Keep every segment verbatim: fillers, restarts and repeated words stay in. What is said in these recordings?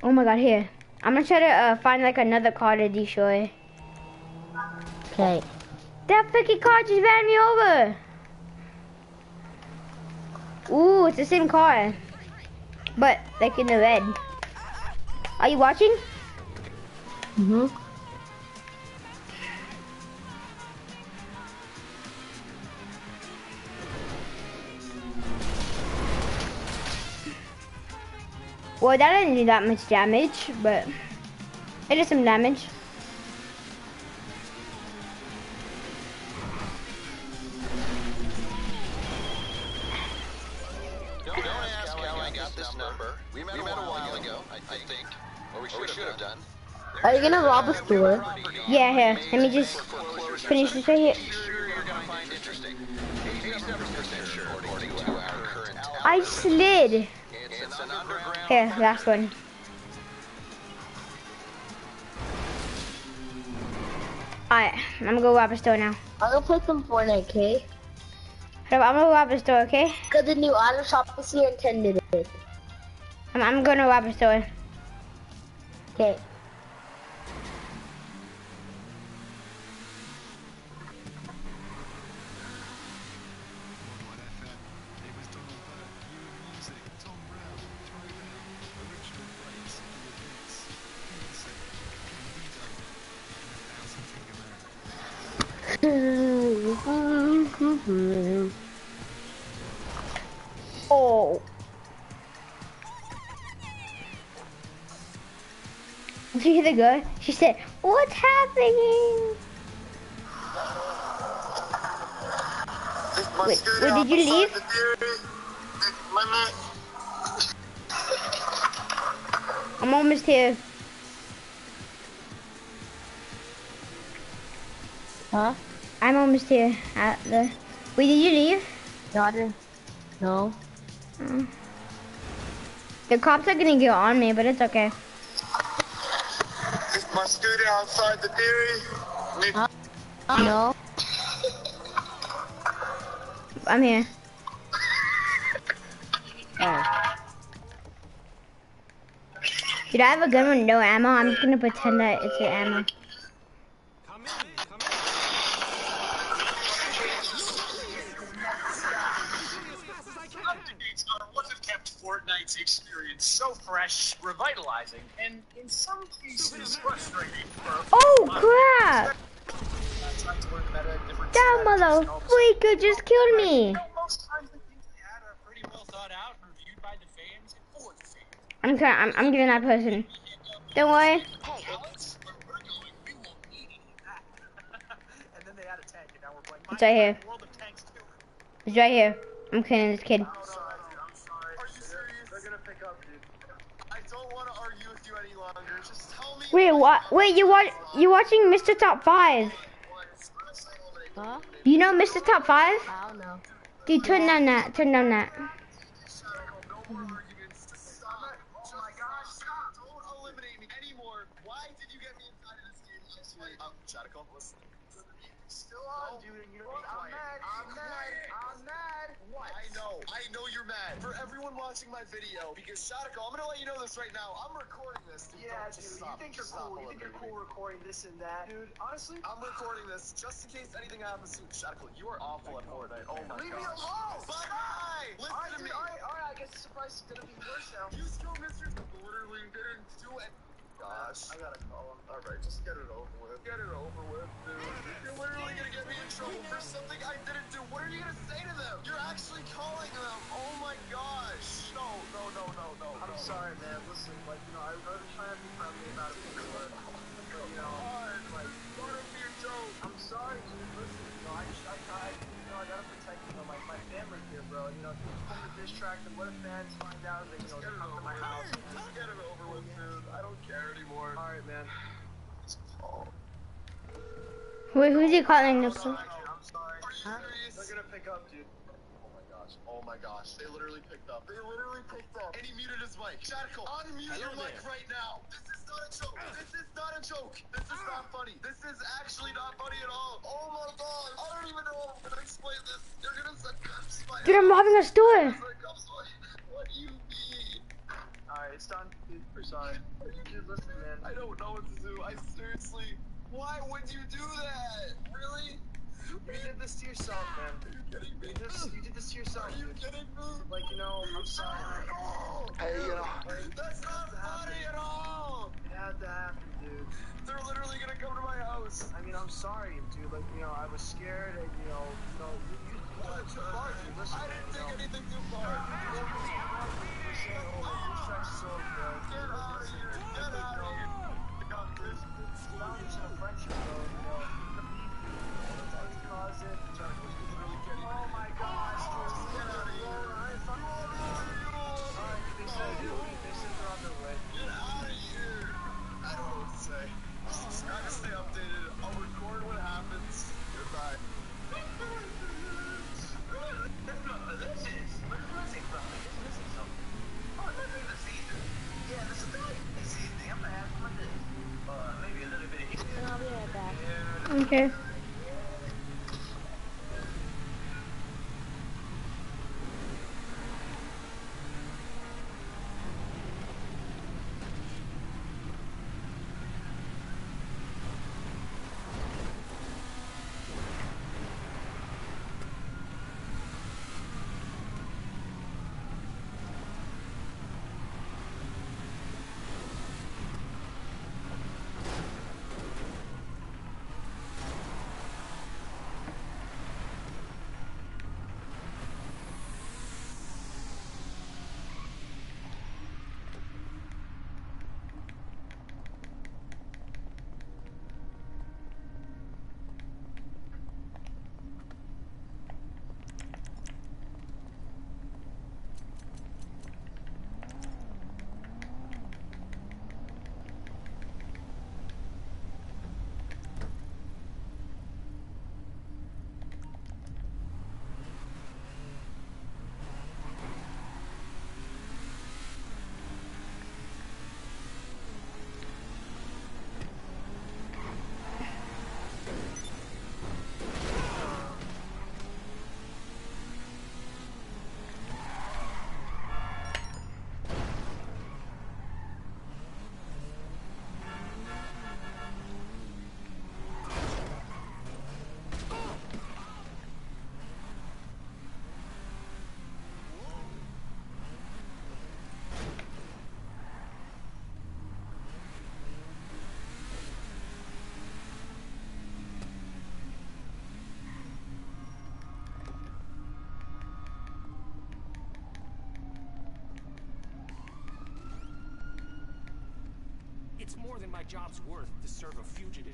Oh my god, here. I'm gonna try to uh, find like another car to destroy. Okay. That freaking car just ran me over. Ooh, it's the same car. But like in the red. Are you watching? Mm-hmm. Well, that didn't do that much damage, but it did some damage. Don't, Don't ask how I got this number. We met, we met a while ago, I think. Or we should, or we should have done. Are you gonna rob a store? Yeah, here. Let me just finish this right here. I slid. Here, last one. Alright, I'm gonna go rob a store now. I'm gonna play some Fortnite, okay? I'm gonna rob a store, okay? Cause the new auto shop is here in ten minutes. I'm, I'm gonna rob a store. Okay. Oh. Did you hear the girl? She said, "What's happening?" Wait, wait, did you leave? I'm almost here. Huh? I'm almost here at the... Wait, did you leave? No, I didn't. No. Oh. The cops are gonna get on me, but it's okay. Is my scooter outside the dairy? Huh? No. I'm here. Oh. Dude, I have a gun with no ammo. I'm just gonna pretend that it's the ammo. Come in, come in. What have kept Fortnite's experience so fresh, revitalizing, and in some cases frustrating for Oh crap! That motherfucker just killed me. most times the things they had are pretty well thought out and reviewed by the fans and for the fans. I'm trying. I'm, I'm giving that person. Don't worry. Alex, where we're going, we won't need any of that. And then they had a tank, and now we're playing It's right here. World of Tanks too. It's right here. I'm killing this kid. I'm sorry, dude. I'm sorry. Are you serious? They're gonna pick up, dude. I don't want to argue with you any longer. Just tell me. Wait, what? Wait, you watch? You watching Mister Top Five? Huh? You know Mister Top Five? I don't know. Dude, turn down that. Turn down that. No more arguments. Just stop. Oh my gosh, stop. Don't eliminate me anymore. Why did you get me inside of this game last week? Um, Shadical, listen. Still on, dude, and you're I'm mad. I'm mad. I'm mad. What? I know. I know you're mad. For everyone watching my video, because Shadical, I'm gonna let you know this right now. I'm recording this. Dude. Yeah, dude. You think you're cool. You think you're cool recording this and that. Dude, honestly, I'm recording this just in case anything happens to Shadical. You are awful at Fortnite. Oh my god. Leave me alone. Bye-bye. Listen Alright, to dude, me. alright, alright, I guess the surprise is gonna be worse now. You still Mister literally didn't do it. Gosh. I gotta call him. Alright, just get it over with. Get it over with, dude. You're literally gonna get me in trouble for something I didn't do. What are you gonna say to them? You're actually calling them. Oh my gosh. No, no, no, no, no. I'm no. sorry, man. Listen, like, you know, I was trying to be friendly about it, but, you know, like, don't be a joke. I'm sorry, dude. Listen, you know, I just, I, I, you know, I gotta protect, you know, like, my family here, bro. You know, from the diss track, and what if fans find out that, you know, they come to my house? Just get it over with, dude. I don't care anymore. Alright, man. Wait, who's he calling? I'm sorry, dude. I'm sorry. Are you Huh? serious? They're gonna pick up, dude. Oh my gosh. Oh my gosh. They literally picked up. They literally picked up. And he muted his mic. Shadical, unmute your mic right now. This is not a joke. This is not a joke. This is not funny. This is actually not funny at all. Oh my god. I don't even know how I'm gonna explain this. They're gonna send cops. Dude, I'm robbing a store. What do you mean? Alright, it's done. Dude, we're sorry. Dude, listen, man. I don't know what to do. I seriously. Why would you do that? Really? You did this to yourself, man. Are you kidding me? You, just, you did this to yourself. Are you dude. kidding me? Like, you know, I'm sorry. Hey, you know. That's not funny at all. It had to happen, dude. They're literally gonna come to my house. I mean, I'm sorry, dude. Like, you know, I was scared, and you know, you know, you, you, you took it too far, dude. Listen, I didn't take know. anything too far. You're saying, oh, like, your sex is so good. Get out of here. Get out of here. It's foundation of friendship, bro. You know, cause it. Oh my gosh, dude. Get out of here. Alright, they said, they said they're on their way. Get out of here. I don't know what to say. Just try to stay updated. I'll record what happens. Goodbye. This is, we're missing something. It's missing something. Oh, nothing this season. Yeah, this is right. This season, I'm gonna have some of this. Uh, maybe a little bit of here. And I'll be right back. Okay. It's more than my job's worth to serve a fugitive.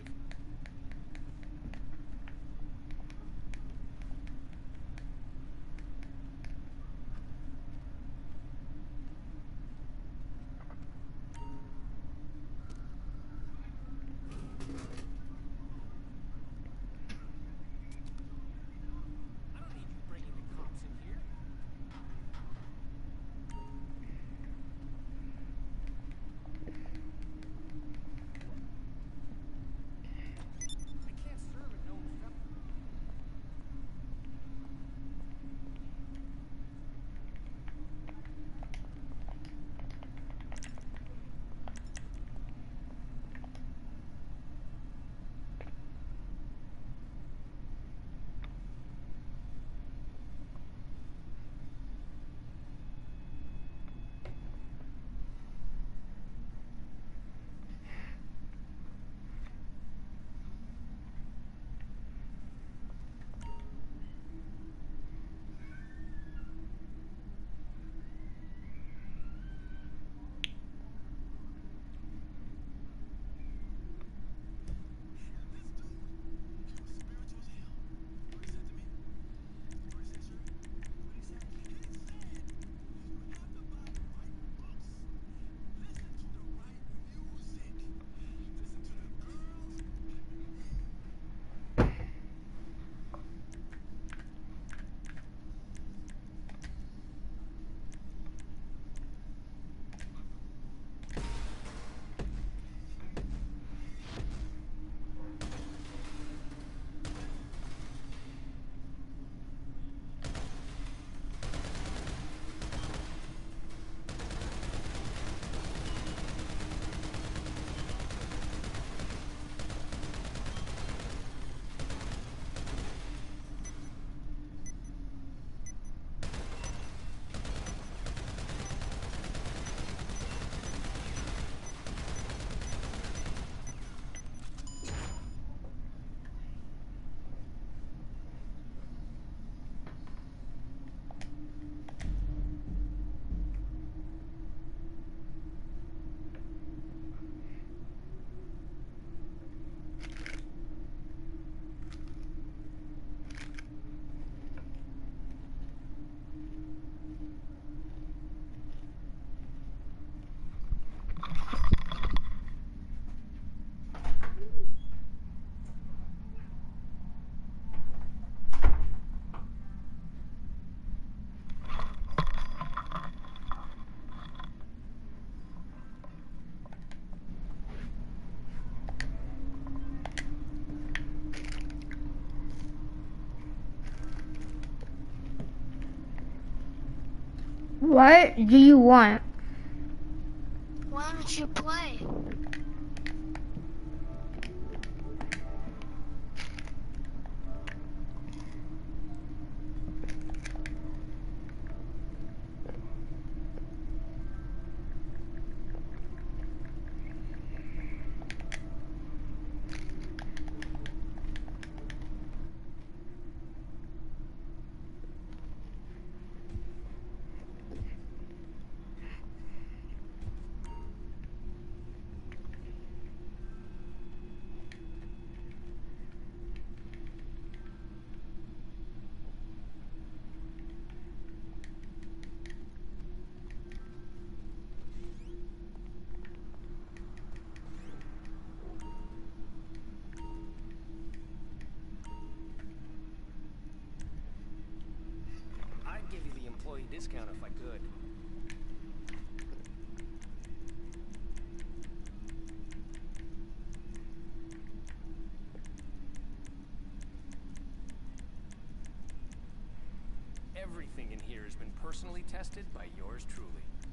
I don't need you bringing the cops in here. What do you want? Why don't you play? I'd give you the employee discount if I could. Everything in here has been personally tested by yours truly.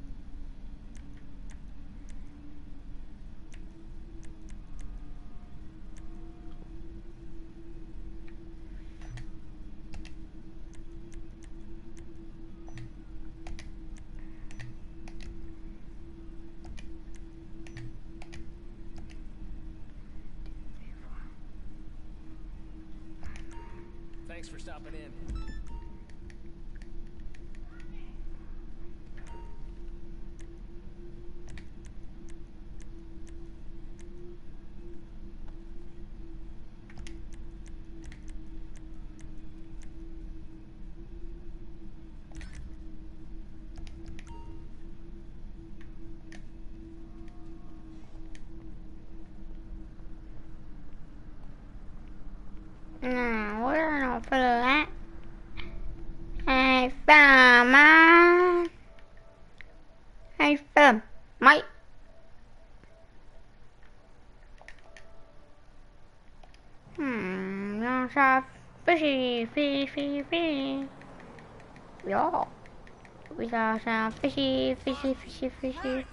Thanks for stopping in. No, we're not for that. Hey, fam, man. Hey, fam, mate. Hmm, no, so fishy, fishy, fishy, fishy. Yeah. We saw some fishy, fishy, fishy, fishy.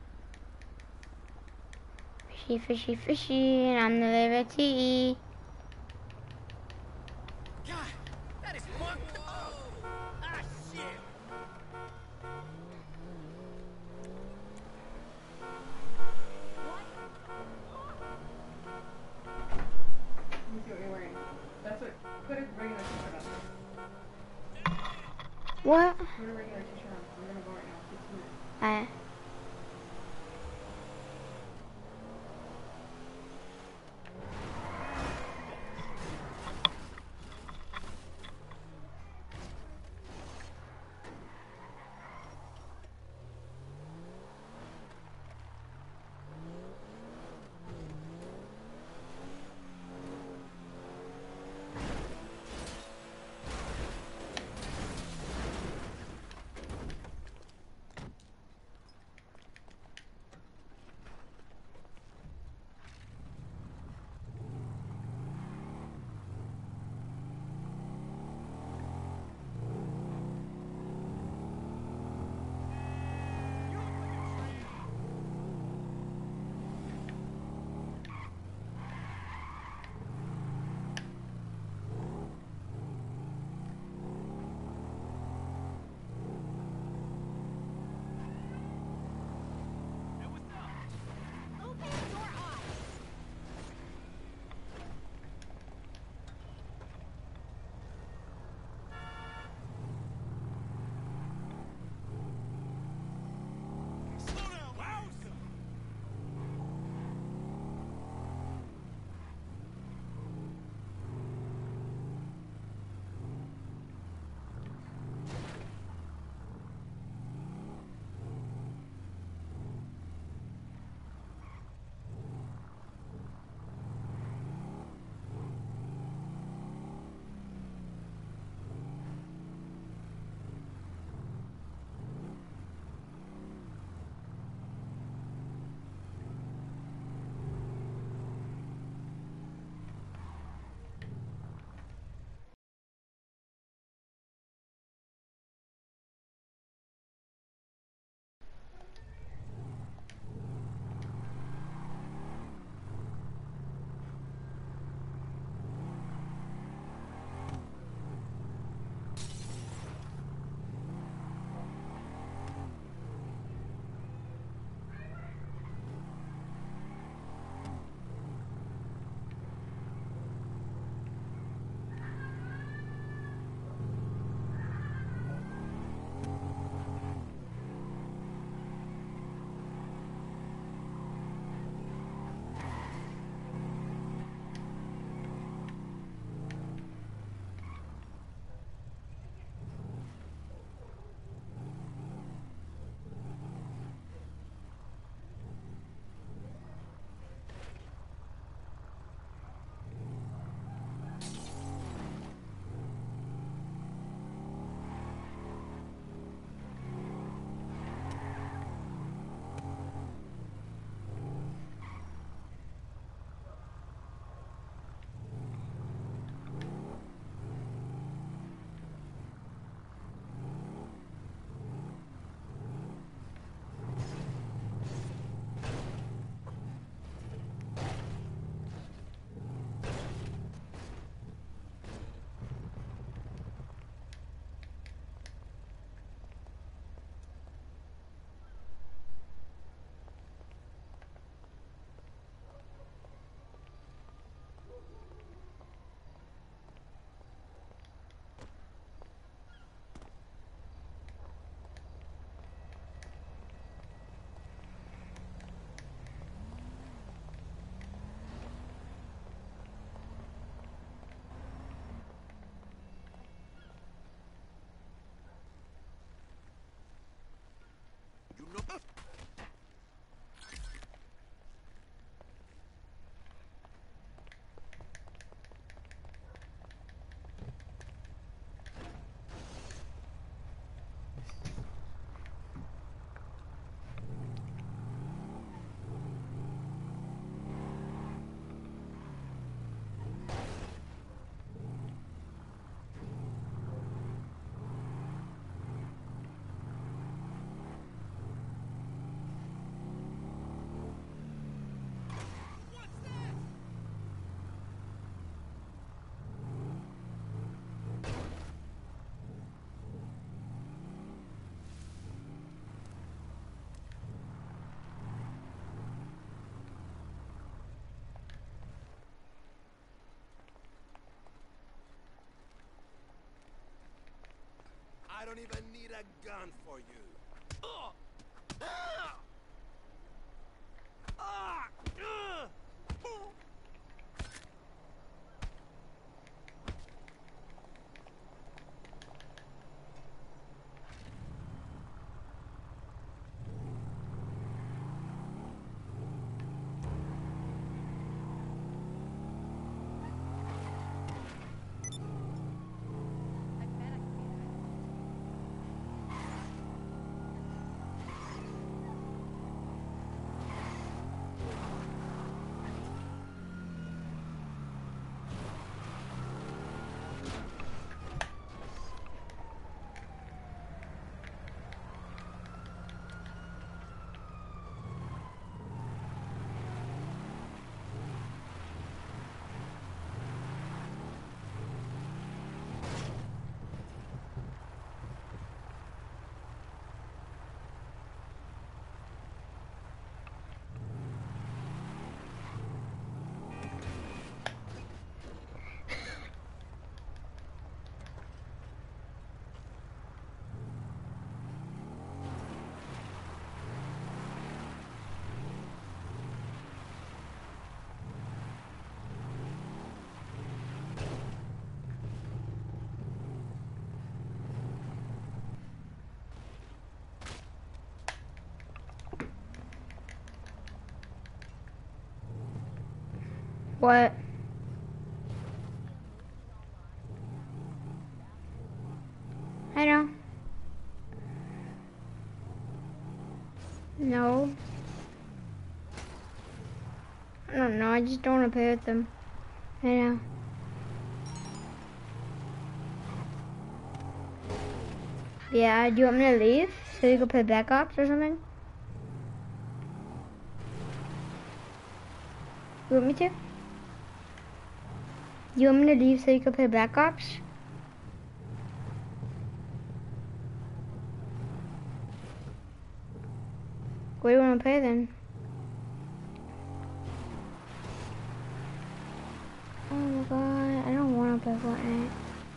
Fishy, fishy, fishy, and I'm the liberty. God, that is fucked up! Ah, shit! Let me see what you're wearing. That's what. Put a regular t-shirt on. What? Put a regular t-shirt on. I'm gonna go right now. fifteen minutes. Uh, don't even need a gun for you. Ugh. Ah! Ah! Ugh. What? I know. No. I don't know. I just don't want to play with them. I know. Yeah, do you want me to leave so you can play Black Ops or something? You want me to? You want me to leave so you can play Black Ops? What do you want to play then? Oh my god, I don't want to play Fortnite.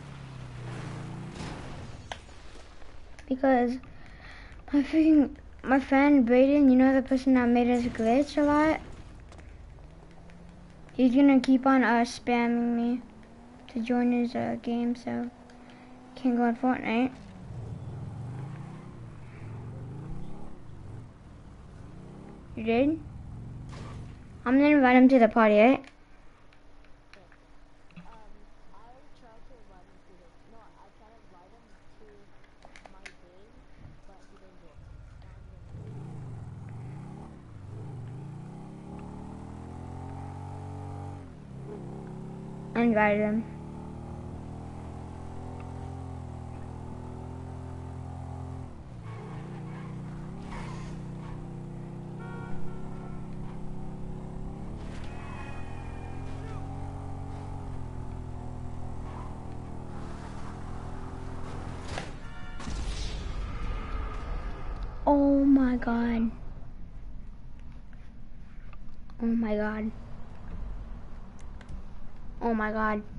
Because my freaking, my friend Brayden, you know the person that made us glitch a lot? He's gonna keep on uh, spamming me to join his uh, game, so can't go on Fortnite. You did? I'm gonna invite him to the party, right? I invited him. Oh my god. Oh my god. Oh my god.